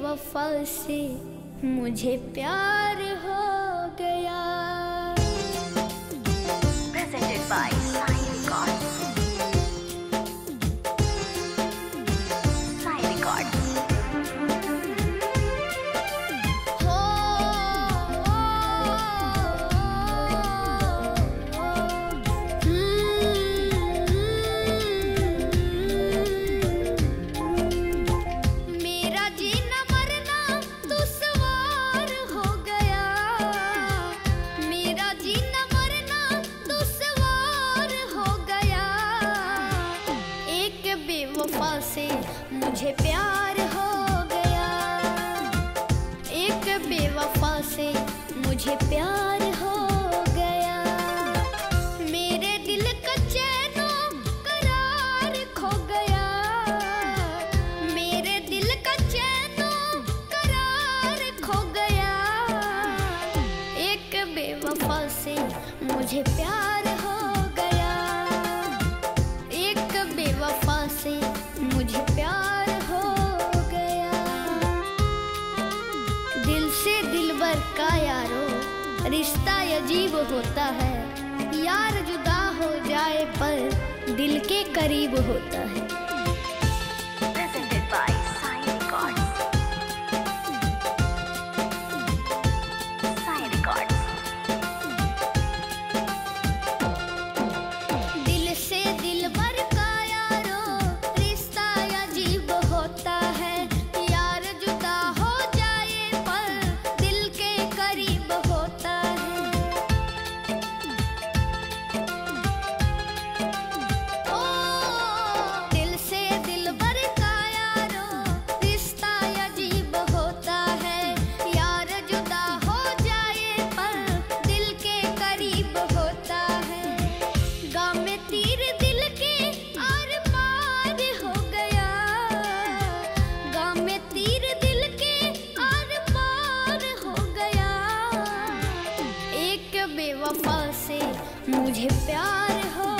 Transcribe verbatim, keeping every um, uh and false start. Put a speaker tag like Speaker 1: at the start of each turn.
Speaker 1: बेवफा से मुझे प्यार हो गया।
Speaker 2: Presented by Sai Records. Sai Records.
Speaker 1: हो मेरा जीना मरना दुश्वार हो गया। मेरा जीना मरना दुश्वार हो गया। एक बेवफा से मुझे प्यार हो गया। एक बेवफा से मुझे प्यार हो गया। मेरे दिल का चैनो करार खो गया। मेरे दिल का चैनो करार खो गया। एक बेवफा से मुझे प्यार हो गया। एक बेवफा से मुझे प्यार हो गया। दिल से दिलबर का यारो रिश्ता अजीब होता है। यार जुदा हो जाए पर दिल के करीब होता है।
Speaker 2: Presented by Sai Records. Sai Records.
Speaker 1: दिल से दिलबर का यारो रिश्ता अजीब होता है। यार जुदा हो जाए पर दिल के करीब होता है। ओ दिल से दिलबर का यारो रिश्ता अजीब होता है। यार जुदा हो जाए पर दिल के करीब होता है। गाँव में तीर दिल के आर पार हो गया। गाँव में तीर दिल के आर पार हो गया। एक बेवफा से मुझे प्यार हो